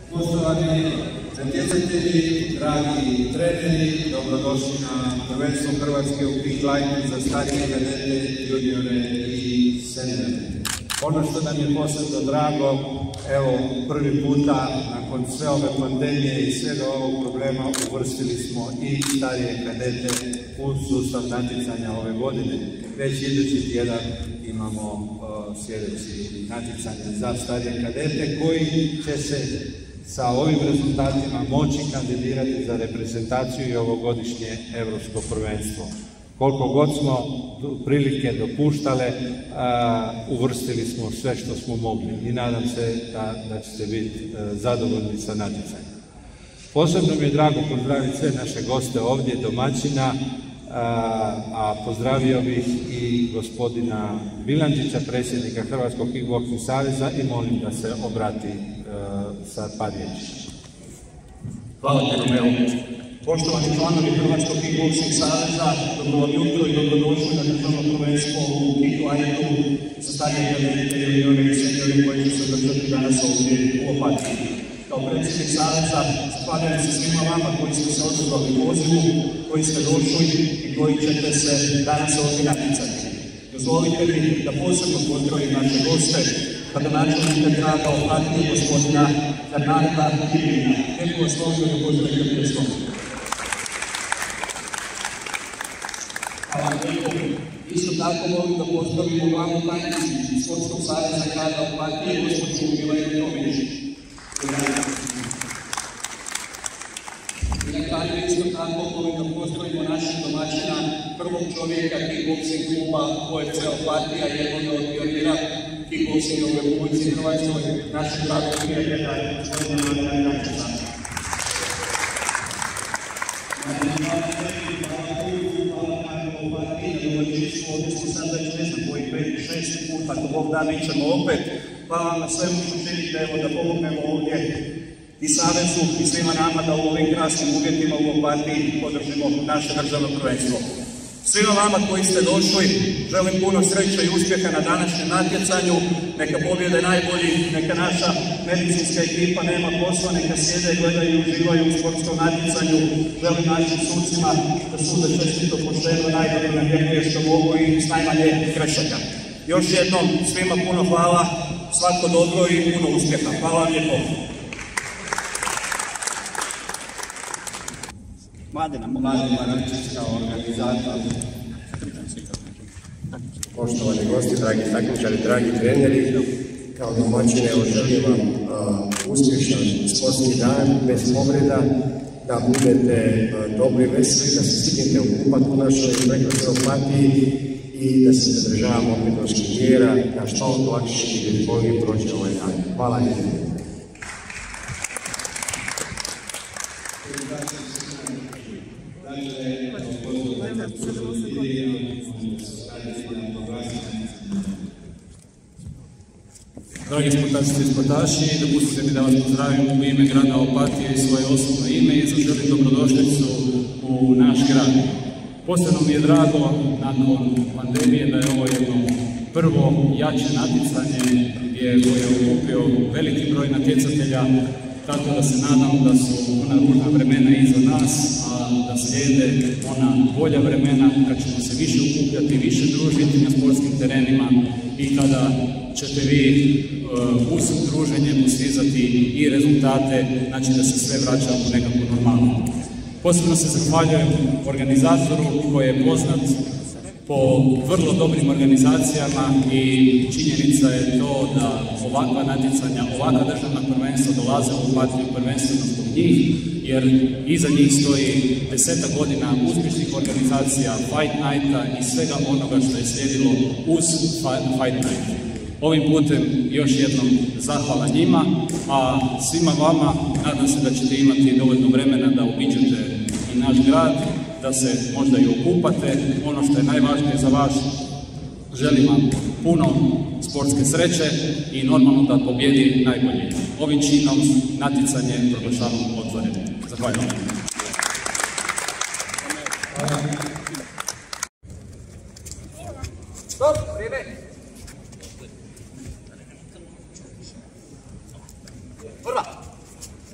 Poštovani natjecatelji, dragi treneri, dobrodošli na prvenstvo Hrvatske u Peak-Lineu za starije kadete, juniore i seniore. Ono što nam je posebno drago, evo prvi puta nakon sve ove pandemije i svega ovog problema uvrstili smo i starije kadete u sustav natjecanja ove godine. Već idući tjedan imamo sljedeći natjecanje za starije kadete koji će se sa ovim rezultatima moći kandidirati za reprezentaciju i ovogodišnje evropsko prvenstvo. Koliko god smo prilike dopuštale, uvrstili smo sve što smo mogli i nadam se da ćete biti zadovoljni sa natjecanjem. Posebno mi je drago pozdraviti sve naše goste ovdje, domaćina, a pozdravio bih i gospodina Bilandžića, predsjednika Hrvatskog kickboksing saveza, i molim da se obrati sa par riječi. Hvala te, Romeo. Poštovani članovi Hrvatskog kickboksing saveza, dobro vam jutro i dobrodošli na državno prvenstvo u Peak-Lineu za starije kadete, juniore i seniore koji će se održati danas ovdje u Opatiji. Kao predsjednik saveza zahvaljujem se svima vama koji ste se odazvali pozivu, koji ste došli i koji ćete se danas ovdje natjecati. Dozvolite mi da posebno pozdravim naše goste, gradonačelnika grada Opatije, gospodina Fernanda Kirina. Lijepo vas molim da pozdravite pljeskom. Hvala lijepo. Isto tako molim da pozdravimo glavnu tajnicu Sportskog saveza grada Opatije, gospođu Milenu Tomić. I na kraju isto tako molim da pozdravimo našeg domaćina, prvog čovjeka kickboksing kluba OFC Opatija, jednog od pionira kickboksinga u Republici Hrvatskoj, našeg dragog prijatelja, gospodina Marina Jančića. Ovdje smo sad već ne znam koji 5-6 put, ako Bog da, mi ćemo opet. Hvala vam na svemu što činite, evo da pomognemo ovdje i savezu i svima nama da u ovim krasnim uvjetima u Opatiji podržimo naše državno prvenstvo. Svima vama koji ste došli, želim puno sreće i uspjeha na današnjem natjecanju. Neka pobjede najbolji, neka naša medicinska ekipa nema posla, neka sjede, gledaju i uživaju u sportskom natjecanju. Želim našim sucima da sude čestito, pošteno, najdobronamjernije što mogu i s najmanje grešaka. Još jednom svima puno hvala, svako dobro i puno uspjeha. Hvala vam lijepo. Mladen Marančić kao organizator. Poštovani gosti, dragi takmičari, dragi treneri, kao domaćine želim vam uspješan sportski dan, bez povreda, da budete dobri, veseli, da se stignete okupat u našoj prekrasnoj Opatiji i da se zadržavamo epidemioloških mjera, da što lakše i bezbolnije prođe ovaj dan. Hvala lijepo. Dragi sportašice i sportaši, dopustite mi da vas pozdravim u ime grada Opatije i svoje osobno ime i zaželim dobrodošlicu u naš grad. Posebno mi je drago nakon pandemije da je ovo jedno prvo jače natjecanje koje je okupio veliki broj natjecatelja, tako da se nadam da su ona ružna vremena iza nas, a da slijede ona bolja vremena kad ćemo se više okupljati, više družiti na sportskim terenima i kada ćete vi uz druženje postizati i rezultate, znači da se sve vraća u nekakvu normalnu. Posebno se zahvaljujem organizatoru koji je poznat po vrlo dobrim organizacijama i činjenica je to da ovakva natjecanja, ovakva državna prvenstva dolaze u Opatiju prvenstveno zbog njih, jer iza njih stoji 10 godina uspješnih organizacija, Fight Nighta i svega onoga što je slijedilo uz Fight Night. Ovim putem još jednom zahvala njima, a svima vama nadam se da ćete imati dovoljno vremena da obiđete i naš grad, da se možda i okupate. Ono što je najvažnije za vas, želim vam puno sportske sreće i normalno da pobjedi najbolji. Ovim činom natjecanje proglašavam otvorenim. Zahvaljujem. Stop, vrijeme! Prva!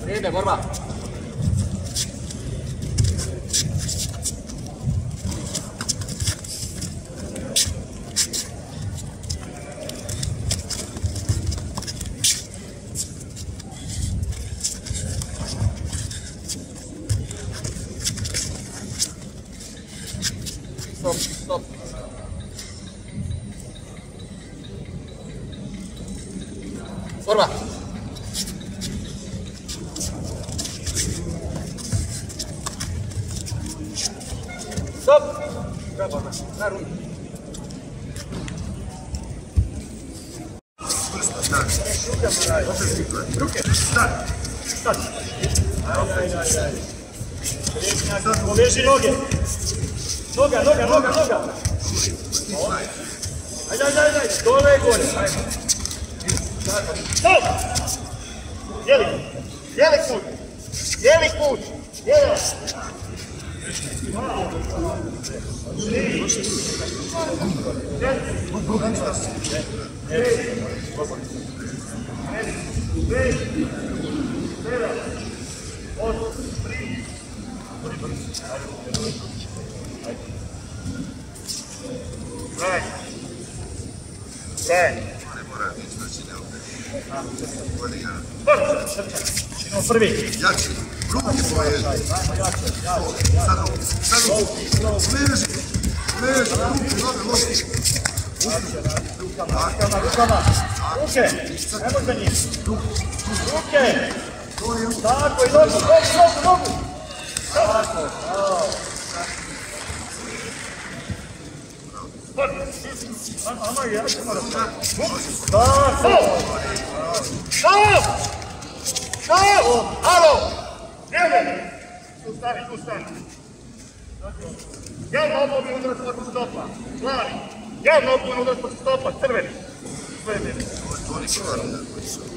Vrijeme, borba. Stop. Borba. Stop. Bravo, na ruku. Ruke. Start. Ajde. Poveži noge. Noga. Ajde. Dole i gore. Stop! Jeli put. Prvi. Jači. Ruke svoje. Sad leži. Rukama. Ruke. Nemoj za njih. Ruke. Tako i nogu. Tako. Halo! Vrijeme! Tu stani. Javno opomenu udarac protiv stopa. Plavi. Javno opomenu udarac protiv stopa. Crveni. Sve vrijeme.